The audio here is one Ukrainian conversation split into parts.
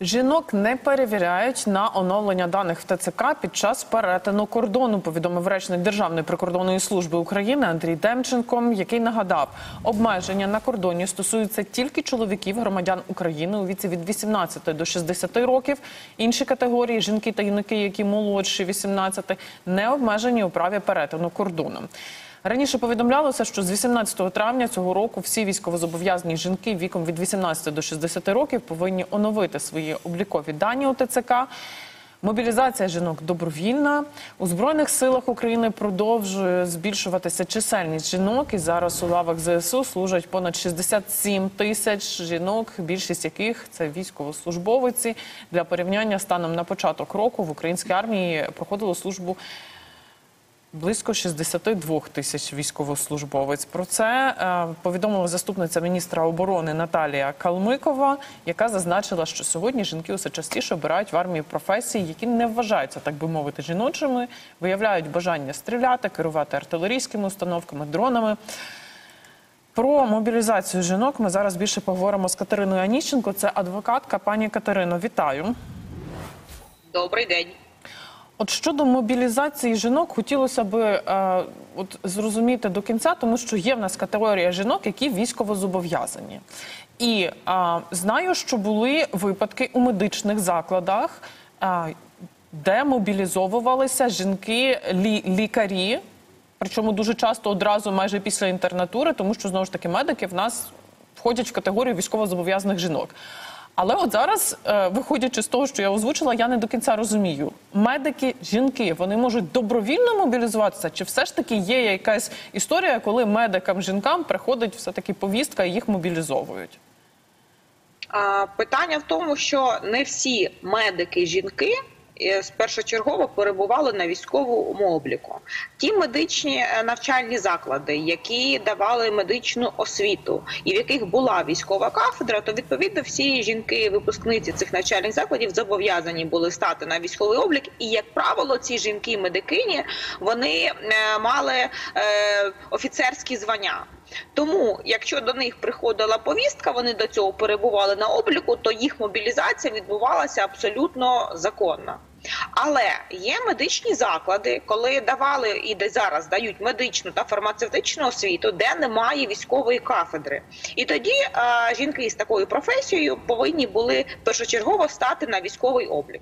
Жінок не перевіряють на оновлення даних в ТЦК під час перетину кордону, повідомив речник Державної прикордонної служби України Андрій Демченко, який нагадав, обмеження на кордоні стосуються тільки чоловіків, громадян України у віці від 18 до 60 років. Інші категорії – жінки та юнаки, які молодші 18, не обмежені у праві перетину кордону. Раніше повідомлялося, що з 18 травня цього року всі військовозобов'язані жінки віком від 18 до 60 років повинні оновити свої облікові дані у ТЦК. Мобілізація жінок добровільна. У Збройних силах України продовжує збільшуватися чисельність жінок. І зараз у лавах ЗСУ служать понад 67 тисяч жінок, більшість яких – це військовослужбовиці. Для порівняння, станом на початок року в українській армії проходило службу близько 62 тисяч військовослужбовець. Про це повідомила заступниця міністра оборони Наталія Калмикова, яка зазначила, що сьогодні жінки усе частіше обирають в армії професії, які не вважаються, так би мовити, жіночими, виявляють бажання стріляти, керувати артилерійськими установками, дронами. Про мобілізацію жінок ми зараз більше поговоримо з Катериною Аніщенко. Це адвокатка. Пані Катерино, вітаю. Добрий день. От щодо мобілізації жінок, хотілося б зрозуміти до кінця, тому що є в нас категорія жінок, які військовозобов'язані. І знаю, що були випадки у медичних закладах, де мобілізовувалися жінки-лікарі, причому дуже часто одразу майже після інтернатури, тому що, знову ж таки, медики в нас входять в категорію військовозобов'язаних жінок. Але от зараз, виходячи з того, що я озвучила, я не до кінця розумію. Медики, жінки, вони можуть добровільно мобілізуватися? Чи все ж таки є якась історія, коли медикам-жінкам приходить все-таки повістка і їх мобілізовують? Питання в тому, що не всі медики-жінки першочергово перебували на військовому обліку. Ті медичні навчальні заклади, які давали медичну освіту і в яких була військова кафедра, то відповідно всі жінки-випускниці цих навчальних закладів зобов'язані були стати на військовий облік. І, як правило, ці жінки-медикині, вони мали офіцерські звання. Тому, якщо до них приходила повістка, вони до цього перебували на обліку, то їх мобілізація відбувалася абсолютно законно. Але є медичні заклади, коли давали і де зараз дають медичну та фармацевтичну освіту, де немає військової кафедри. І тоді жінки з такою професією повинні були першочергово стати на військовий облік.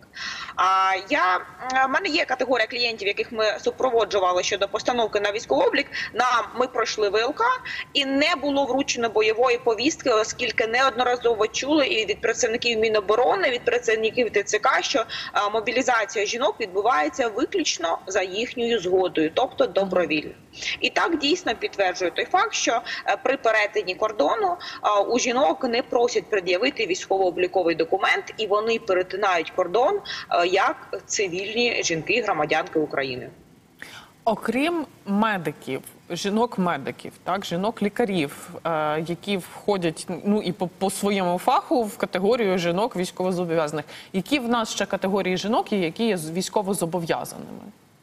В мене є категорія клієнтів, яких ми супроводжували щодо постановки на військовий облік. Ми пройшли ВЛК і не було вручено бойової повістки, оскільки неодноразово чули і від працівників Міноборони, від працівників ТЦК, що мобілізація жінок відбувається виключно за їхньою згодою, тобто добровільно. І так дійсно підтверджує той факт, що при перетині кордону у жінок не просять пред'явити військово-обліковий документ, і вони перетинають кордон як цивільні жінки-громадянки України. Окрім медиків, жінок-медиків, жінок-лікарів, які входять і по своєму фаху в категорію жінок військовозобов'язаних, які в нас ще категорії жінок є, які є військовозобов'язаними?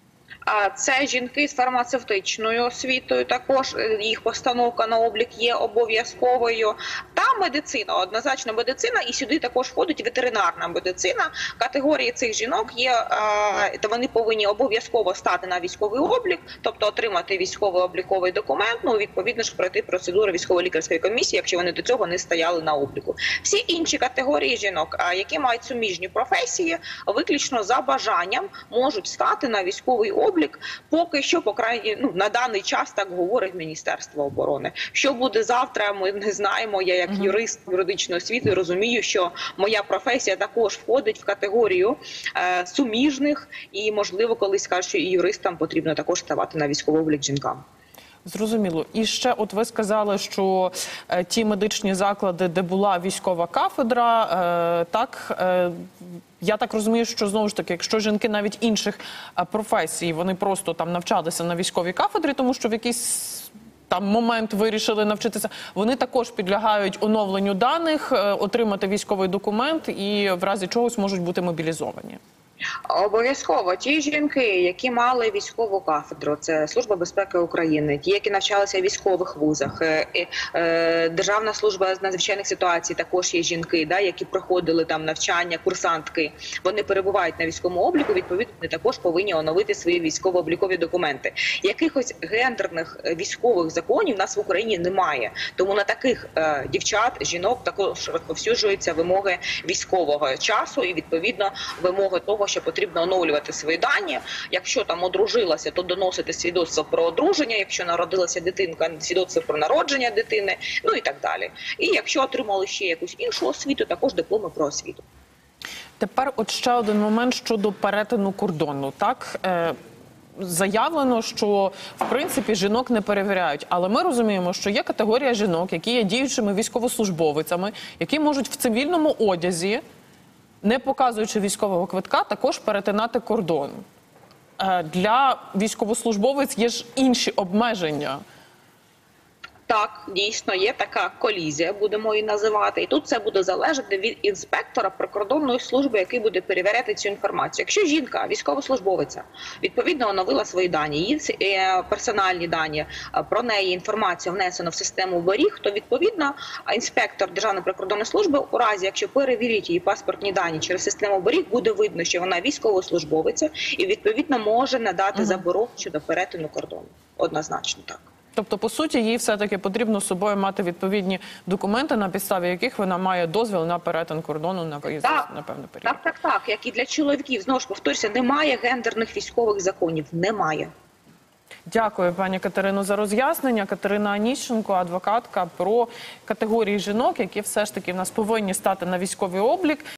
Це жінки з фармацевтичною освітою, також їх постановка на облік є обов'язковою. Та медицина, однозначно медицина, і сюди також входить ветеринарна медицина. Категорії цих жінок є, вони повинні обов'язково стати на військовий облік, тобто отримати військово-обліковий документ, відповідно ж пройти процедуру військово-лікарської комісії, якщо вони до цього не стояли на обліку. Всі інші категорії жінок, які мають суміжні професії, виключно за бажанням можуть стати на військовий облік. Поки що, по крайній, на даний час так говорить Міністерство оборони. Що буде завтра, ми не знаємо. Я як юрист юридичної освіти розумію, що моя професія також входить в категорію суміжних і, можливо, колись скажуть, що і юристам потрібно також ставати на військовий облік жінкам. Зрозуміло. І ще от ви сказали, що ті медичні заклади, де була військова кафедра, я так розумію, що, знову ж таки, якщо жінки навіть інших професій, вони просто там навчалися на військовій кафедрі, тому що в якийсь момент вирішили навчитися, вони також підлягають оновленню даних, отримати військовий документ і в разі чогось можуть бути мобілізовані. Обов'язково ті жінки, які мали військову кафедру, це Служба безпеки України, ті, які навчалися в військових вузах, Державна служба з надзвичайних ситуацій, також є жінки, які проходили там навчання, курсантки. Вони перебувають на військовому обліку. Відповідно, вони також повинні оновити свої військово-облікові документи. Якихось гендерних військових законів в нас в Україні немає, тому на таких дівчат, жінок також розповсюджуються вимоги військового часу і відповідно вимоги того, що потрібно оновлювати свої дані. Якщо там одружилася, то доносити свідоцтво про одруження. Якщо народилася дитинка, свідоцтво про народження дитини, ну і так далі. І якщо отримали ще якусь іншу освіту, також дипломи про освіту. Тепер от ще один момент щодо перетину кордону. Так, заявлено, що в принципі жінок не перевіряють, але ми розуміємо, що є категорія жінок, які є діючими військовослужбовицями, які можуть в цивільному одязі, не показуючи військового квитка, також перетинати кордон. Для військовослужбовиць є ж інші обмеження. Так, дійсно, є така колізія, будемо її називати. І тут це буде залежати від інспектора прикордонної служби, який буде перевіряти цю інформацію. Якщо жінка, військовослужбовиця, відповідно оновила свої дані, її персональні дані, про неї інформація внесена в систему оберіг, то відповідно інспектор Державної прикордонної служби, у разі, якщо перевірить її паспортні дані через систему оберіг, буде видно, що вона військовослужбовиця і відповідно може надати заборону щодо перетину кордону. Однозначно так. Тобто, по суті, їй все-таки потрібно з собою мати відповідні документи, на підставі яких вона має дозвіл на перетин кордону на виїзд на певний період. Так. Як і для чоловіків. Знову ж повторюся, немає гендерних військових законів. Немає. Дякую, пані Катерино, за роз'яснення. Катерина Аніщенко, адвокатка, про категорії жінок, які все ж таки в нас повинні стати на військовий облік.